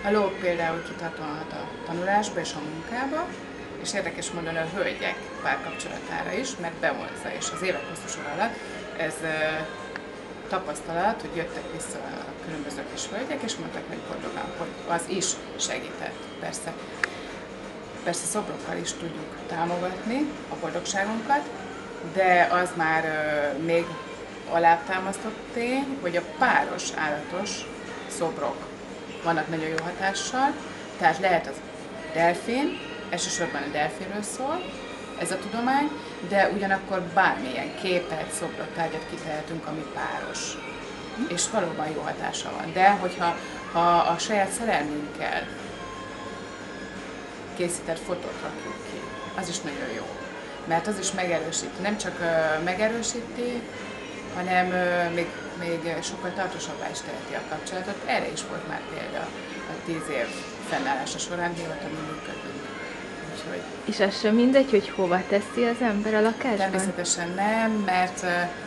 A ló például kitartolhat a tanulásba és a munkába, és érdekes módon a hölgyek párkapcsolatára is, mert bevonza, és az évek hosszú sor alatt ez tapasztalat, hogy jöttek vissza a különböző kis hölgyek, és mondtak, hogy boldogan, hogy az is segített. Persze szobrokkal is tudjuk támogatni a boldogságunkat, de az már még alátámasztott tény, hogy a páros állatos szobrok vannak nagyon jó hatással, tehát lehet az delfin, elsősorban a delfinről szól ez a tudomány, de ugyanakkor bármilyen képet, szobrot, tárgyat kitehetünk, ami páros. És valóban jó hatása van. De hogyha a saját szerelmünkkel készített fotót rakjuk ki, az is nagyon jó. Mert az is megerősíti, nem csak megerősíti, hanem még sokkal tartósabbá is teheti a kapcsolatot. Erre is volt már példa a 10 év fennállása során, mióta mi működünk. Úgyhogy... És az sem mindegy, hogy hova teszi az ember a lakásban? Természetesen nem, mert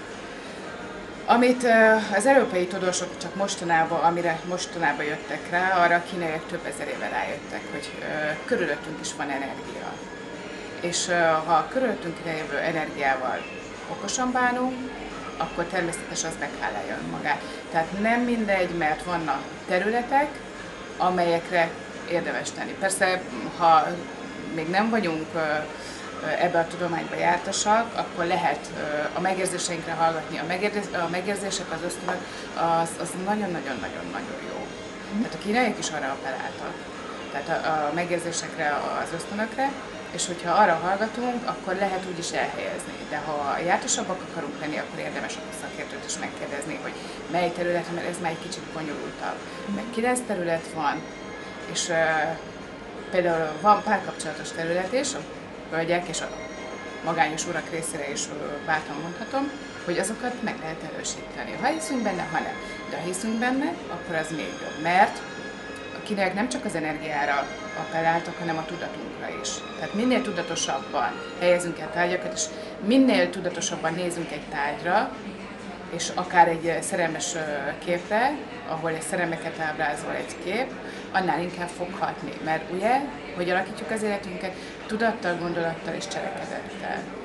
amit az európai tudósok csak amire mostanában jöttek rá, arra a kínaiak több ezer éve rájöttek, hogy körülöttünk is van energia. És ha a körülöttünk lévő energiával okosan bánunk, akkor természetes az meghálálja önmagát. Tehát nem mindegy, mert vannak területek, amelyekre érdemes tenni. Persze, ha még nem vagyunk ebbe a tudományba jártasak, akkor lehet a megérzéseinkre hallgatni. A megérzések, az ösztönök, az nagyon-nagyon-nagyon jó. Tehát a kínaiak is arra appelláltak. Tehát a megérzésekre, az ösztönökre, és hogyha arra hallgatunk, akkor lehet úgy is elhelyezni. De ha jártasabbak akarunk lenni, akkor érdemes a szakértőt is megkérdezni, hogy mely terület, mert ez már egy kicsit bonyolultabb. Mert 9 terület van, és például van párkapcsolatos terület is, a hölgyek és a magányos urak részére is bátran mondhatom, hogy azokat meg lehet erősíteni. Ha hiszünk benne, ha nem. De ha hiszünk benne, akkor az még jobb, mert a kínaiak nem csak az energiára appelláltak, hanem a tudatunkra is. Tehát minél tudatosabban helyezünk el tárgyakat, és minél tudatosabban nézünk egy tárgyra, és akár egy szerelmes képre, ahol egy szerelmeket ábrázol egy kép, annál inkább fog hatni. Mert ugye, hogy alakítjuk az életünket tudattal, gondolattal és cselekedettel.